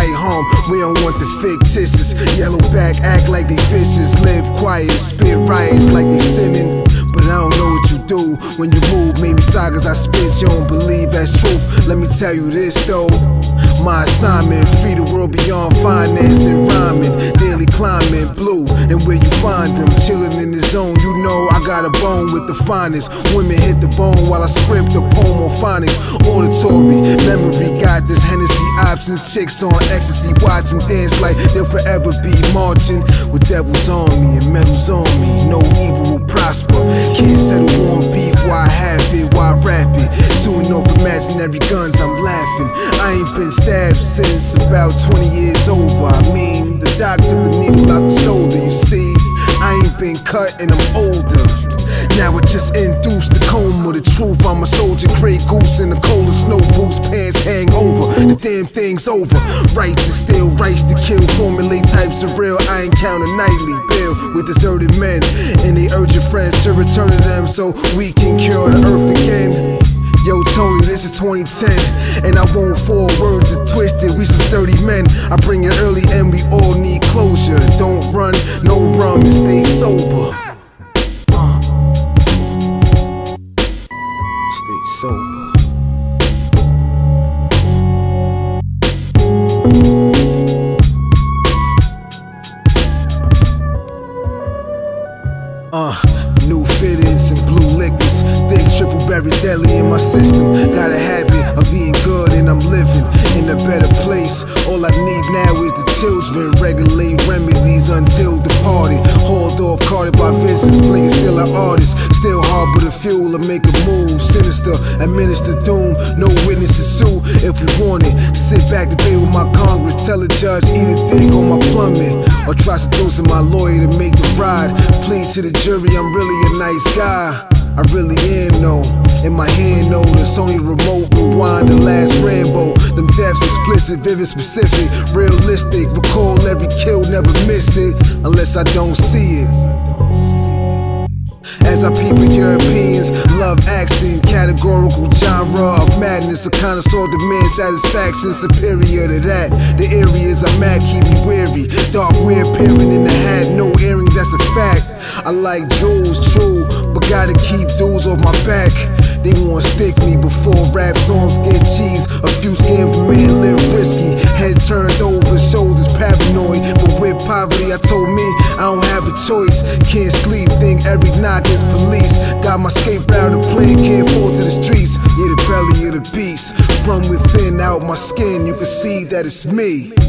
right harm. We don't want the fictitious. Yellowback act like they vicious. Live quiet, spit riots like they sinning. But I don't know what you do when you move. Maybe sagas I spit, you don't believe that's truth. Let me tell you this though. My assignment, free the world beyond finance and rhyming. Daily climbing, blue, and where you find them. Chilling in the zone, you know I got a bone with the finest. Women hit the bone while I script the poem on phonics. Auditory, memory got this Hennessy options. Chicks on ecstasy, watch them dance like they'll forever be marching. With devils on me and medals on me, no evil will prosper. Can't settle on beef, why have it, why rap it? Suing off imaginary guns, I'm laughing. I ain't been stabbed since about 20 years over. I mean, the doctor took the needle out the shoulder, you see. I ain't been cut and I'm older. Now it just induced the coma. The truth, I'm a soldier, Grey Goose in the cold of snow boots, pants hang over. The damn thing's over. Rights is still rights to kill. Formulate types of real. I encounter nightly bill with deserted men, and they urge your friends to return to them so we can cure the earth again. Yo, Tony, this is 2010, and I won't fall words are twisted. We some sturdy men. I bring it early, and we all need closure. Don't run, no rum, and stay sober. Stay sober. New fittings and blue liquors, thick triple berry deli in my system. Got a habit of eating good and I'm living in a better place. All I need now is the children. Regulate remedies until departed. Hauled off, carted by visits. Blinking still an artist. Still harbor the fuel to make a move. Sinister, administer doom. No witnesses sue if we want it. Sit back, debate with my Congress. Tell a judge, eat a dick on my plumbing. Or try seducing my lawyer to make the ride. Plead to the jury, I'm really a nice guy. I really am, no. In my hand, no. The Sony remote, rewind the last Rambo. Them deaths explicit, vivid, specific, realistic. Recall every kill, never miss it, unless I don't see it. As I peep with Europeans, love accent, categorical genre of madness. A connoisseur demand satisfaction superior to that. The areas I'm at keep me weary. Dark weird appearing in the hat, no earring, that's a fact. I like jewels, true, but gotta keep dudes off my back. They wanna stick me before rap songs get cheese. A few scams, the man live risky. Head turned over, shoulders paranoid. But with poverty, I told me I don't have a choice. Can't sleep, think every knock is police. Got my escape route, a plan, can't fall to the streets. Yeah, the belly of the beast. From within, out my skin, you can see that it's me.